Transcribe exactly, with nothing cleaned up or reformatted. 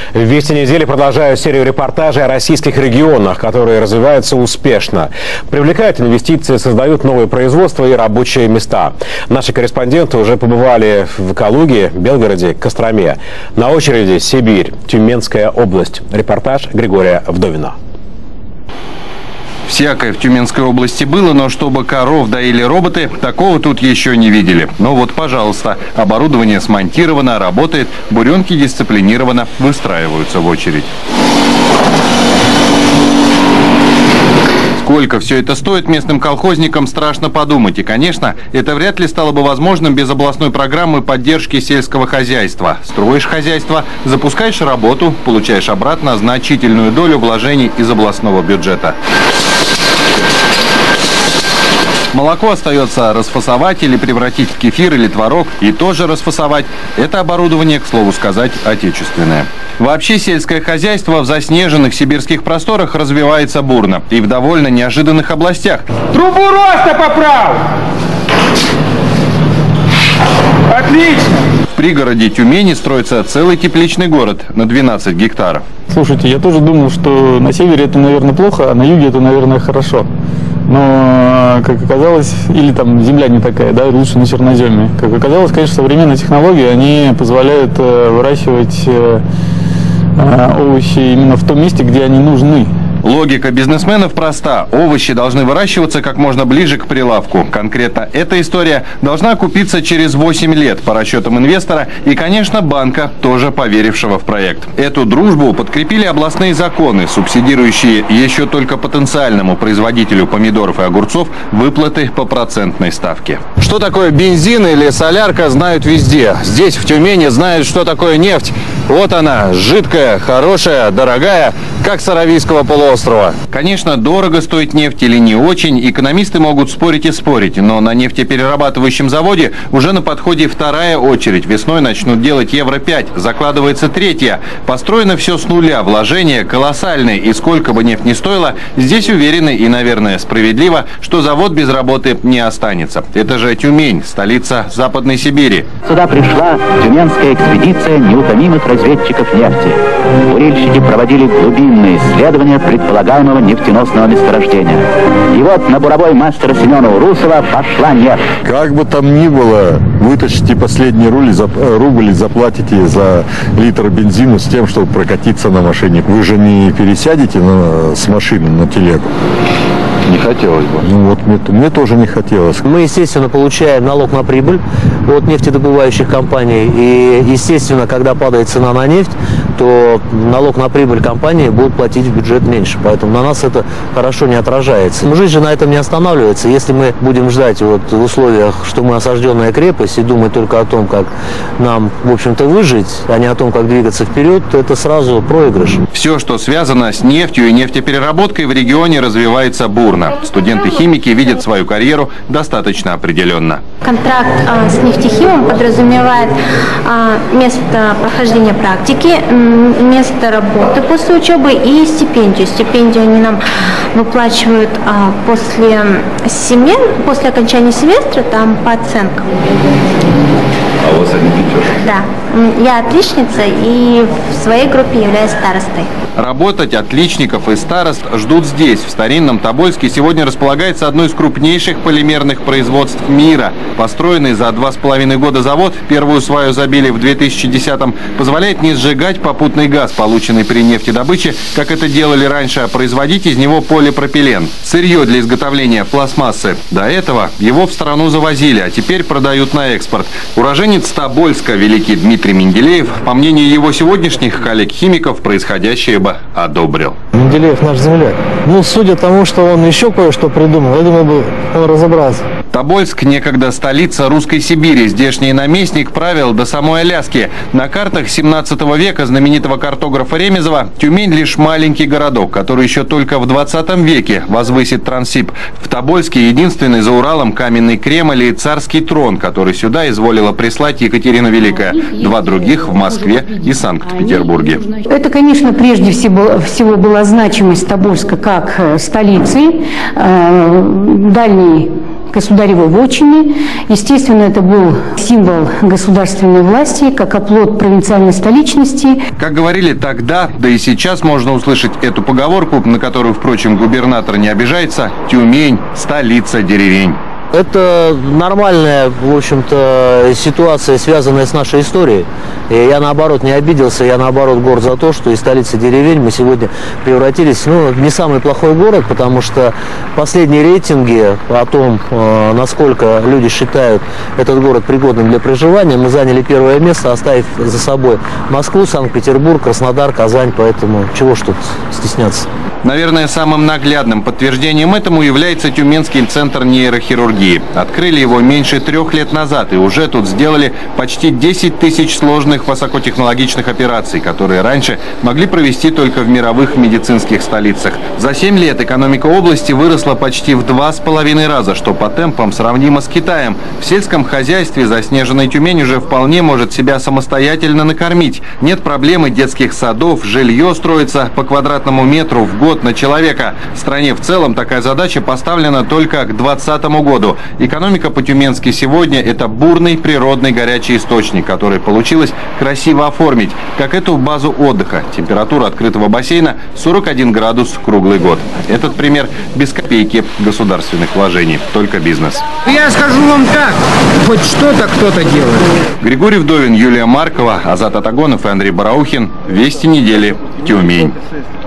Вести недели продолжают серию репортажей о российских регионах, которые развиваются успешно. Привлекают инвестиции, создают новые производства и рабочие места. Наши корреспонденты уже побывали в Калуге, Белгороде, Костроме. На очереди Сибирь, Тюменская область. Репортаж Григория Вдовина. Всякое в Тюменской области было, но чтобы коров доили роботы, такого тут еще не видели. Но вот, пожалуйста, оборудование смонтировано, работает, буренки дисциплинированно выстраиваются в очередь. Сколько все это стоит местным колхозникам, страшно подумать. И, конечно, это вряд ли стало бы возможным без областной программы поддержки сельского хозяйства. Строишь хозяйство, запускаешь работу, получаешь обратно значительную долю вложений из областного бюджета. Молоко остается расфасовать или превратить в кефир или творог и тоже расфасовать. Это оборудование, к слову сказать, отечественное. Вообще сельское хозяйство в заснеженных сибирских просторах развивается бурно и в довольно неожиданных областях. Трубу роста поправ! Отлично! В пригороде Тюмени строится целый тепличный город на двенадцать гектаров. Слушайте, я тоже думал, что на севере это, наверное, плохо, а на юге это, наверное, хорошо. Но, как оказалось, или там земля не такая, да, лучше на черноземе. Как оказалось, конечно, современные технологии, они позволяют э, выращивать э, э, овощи именно в том месте, где они нужны. Логика бизнесменов проста. Овощи должны выращиваться как можно ближе к прилавку. Конкретно эта история должна окупиться через восемь лет, по расчетам инвестора и, конечно, банка, тоже поверившего в проект. Эту дружбу подкрепили областные законы, субсидирующие еще только потенциальному производителю помидоров и огурцов выплаты по процентной ставке. Что такое бензин или солярка, знают везде. Здесь, в Тюмени, знают, что такое нефть. Вот она, жидкая, хорошая, дорогая, как с Аравийского полуострова. Конечно, дорого стоит нефть или не очень, экономисты могут спорить и спорить, но на нефтеперерабатывающем заводе уже на подходе вторая очередь. Весной начнут делать евро пять, закладывается третья. Построено все с нуля, вложения колоссальные, и сколько бы нефть ни стоила, здесь уверены и, наверное, справедливо, что завод без работы не останется. Это же Тюмень, столица Западной Сибири. Сюда пришла тюменская экспедиция неутомимых разведчиков нефти. Бурильщики проводили глубинные исследования предполагаемого нефтеносного месторождения. И вот на буровой мастера Семена Урусова пошла нефть. Как бы там ни было, вытащите последний рубль, рубль и заплатите за литр бензина с тем, чтобы прокатиться на машине. Вы же не пересядете на, с машины на телегу? Не хотелось бы. Ну вот мне, мне тоже не хотелось. Мы, естественно, получаем налог на прибыль от нефтедобывающих компаний. И, естественно, когда падает цена на нефть, то налог на прибыль компании будут платить в бюджет меньше. Поэтому на нас это хорошо не отражается. Но жизнь же на этом не останавливается. Если мы будем ждать вот в условиях, что мы осажденная крепость, и думать только о том, как нам, в общем-то, выжить, а не о том, как двигаться вперед, то это сразу проигрыш. Все, что связано с нефтью и нефтепереработкой, в регионе развивается бурно. Студенты-химики видят свою карьеру достаточно определенно. Контракт а, с нефтехимом подразумевает а, место прохождения практики, место работы после учебы и стипендию. Стипендию они нам выплачивают а, после, семен... после окончания семестра, там по оценкам. А у вас один пятерка? Да. Я отличница и в своей группе являюсь старостой. Работать отличников и старост ждут здесь, в старинном Тобольске. Сегодня располагается одно из крупнейших полимерных производств мира. Построенный за два с половиной года завод, первую сваю забили в две тысячи десятом, позволяет не сжигать попутный газ, полученный при нефтедобыче, как это делали раньше, а производить из него полипропилен. Сырье для изготовления пластмассы. До этого его в страну завозили, а теперь продают на экспорт. Уроженец Тобольска, великий Дмитрий Менделеев, по мнению его сегодняшних коллег-химиков, происходящее бы одобрил. Менделеев наш земляк. Ну, судя тому, что он еще кое-что придумал, я думаю, бы он разобрался. Тобольск, некогда столица русской Сибири. Здешний наместник правил до самой Аляски. На картах семнадцатого века знаменитого картографа Ремезова Тюмень лишь маленький городок, который еще только в двадцатом веке возвысит Транссиб. В Тобольске единственный за Уралом каменный Кремль и царский трон, который сюда изволила прислать Екатерина Великая. Два других в Москве и Санкт-Петербурге. Это, конечно, прежде всего, всего была значимость Тобольска как столицы, э, дальней государевой вотчины. Естественно, это был символ государственной власти, как оплот провинциальной столичности. Как говорили тогда, да и сейчас можно услышать эту поговорку, на которую, впрочем, губернатор не обижается: Тюмень – столица деревень. Это нормальная, в общем-то, ситуация, связанная с нашей историей. И я, наоборот, не обиделся, я, наоборот, горд за то, что из столицы деревень мы сегодня превратились, ну, в не самый плохой город, потому что последние рейтинги о том, насколько люди считают этот город пригодным для проживания, мы заняли первое место, оставив за собой Москву, Санкт-Петербург, Краснодар, Казань, поэтому чего ж тут стесняться. Наверное, самым наглядным подтверждением этому является Тюменский центр нейрохирургии. Открыли его меньше трех лет назад, и уже тут сделали почти десять тысяч сложных высокотехнологичных операций, которые раньше могли провести только в мировых медицинских столицах. За семь лет экономика области выросла почти в два с половиной раза, что по темпам сравнимо с Китаем. В сельском хозяйстве заснеженная Тюмень уже вполне может себя самостоятельно накормить. Нет проблемы детских садов, жилье строится по квадратному метру в год на человека. В стране в целом такая задача поставлена только к двадцатому году. Экономика по-тюменски сегодня – это бурный природный горячий источник, который получилось красиво оформить, как эту базу отдыха. Температура открытого бассейна сорок один градус круглый год. Этот пример без копейки государственных вложений, только бизнес. Я скажу вам так, хоть что-то кто-то делает. Григорий Вдовин, Юлия Маркова, Азат Атагонов и Андрей Бараухин. Вести недели. Тюмень.